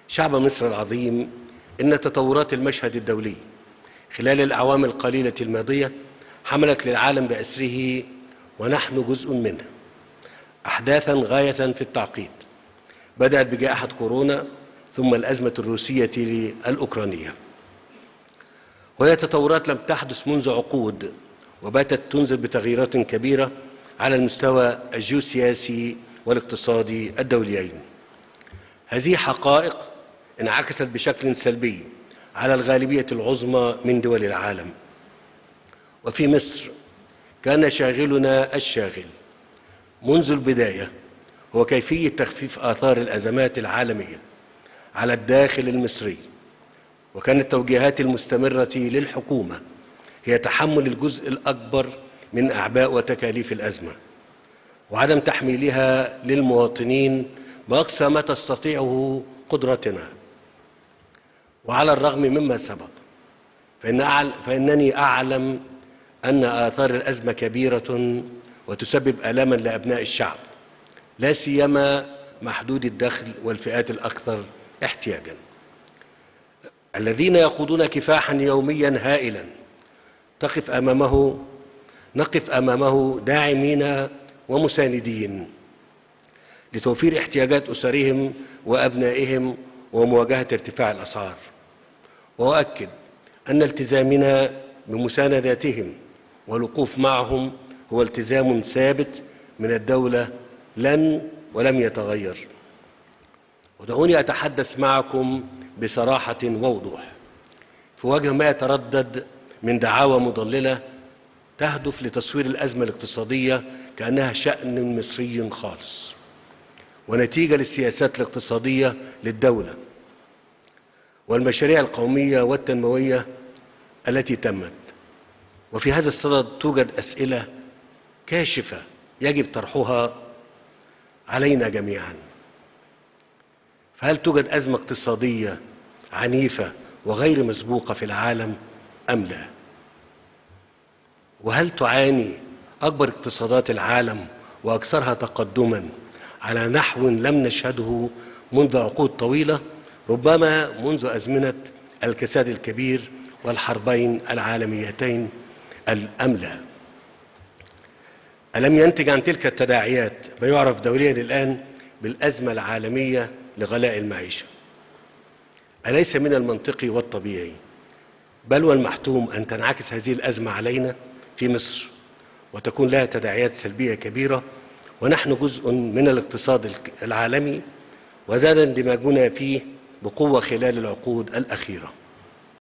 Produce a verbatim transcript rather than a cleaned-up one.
شعب مصر العظيم، إن تطورات المشهد الدولي خلال الأعوام القليلة الماضية حملت للعالم بأسره ونحن جزء منه أحداثاً غاية في التعقيد، بدأت بجائحة كورونا ثم الأزمة الروسية الأوكرانية، وهي تطورات لم تحدث منذ عقود وباتت تنذر بتغييرات كبيرة على المستوى الجيوسياسي والاقتصادي الدوليين. هذه حقائق انعكست بشكل سلبي على الغالبية العظمى من دول العالم، وفي مصر كان شاغلنا الشاغل منذ البداية هو كيفية تخفيف آثار الأزمات العالمية على الداخل المصري، وكانت التوجيهات المستمرة للحكومة هي تحمل الجزء الأكبر من أعباء وتكاليف الأزمة وعدم تحميلها للمواطنين بأقصى ما تستطيعه قدرتنا. وعلى الرغم مما سبق فإن أعلم فإنني أعلم أن آثار الأزمة كبيرة وتسبب آلاما لأبناء الشعب، لا سيما محدود الدخل والفئات الأكثر احتياجا، الذين يخوضون كفاحا يوميا هائلا تقف أمامه نقف أمامه داعمين ومساندين لتوفير احتياجات أسرهم وأبنائهم ومواجهة ارتفاع الأسعار. وأؤكد أن التزامنا بمسانداتهم والوقوف معهم هو التزام ثابت من الدولة لن ولم يتغير. ودعوني أتحدث معكم بصراحة ووضوح في وجه ما يتردد من دعاوى مضللة تهدف لتصوير الأزمة الاقتصادية كأنها شأن مصري خالص ونتيجة للسياسات الاقتصادية للدولة والمشاريع القومية والتنموية التي تمت. وفي هذا الصدد توجد أسئلة كاشفة يجب طرحها علينا جميعاً. فهل توجد أزمة اقتصادية عنيفة وغير مسبوقة في العالم أم لا؟ وهل تعاني أكبر اقتصادات العالم وأكثرها تقدماً على نحو لم نشهده منذ عقود طويلة، ربما منذ أزمنة الكساد الكبير والحربين العالميتين أم لا؟ ألم ينتج عن تلك التداعيات ما يعرف دولياً الآن بالأزمة العالمية لغلاء المعيشة؟ أليس من المنطقي والطبيعي بل والمحتوم أن تنعكس هذه الأزمة علينا في مصر وتكون لها تداعيات سلبية كبيرة ونحن جزء من الاقتصاد العالمي وزاد اندماجنا فيه بقوة خلال العقود الأخيرة؟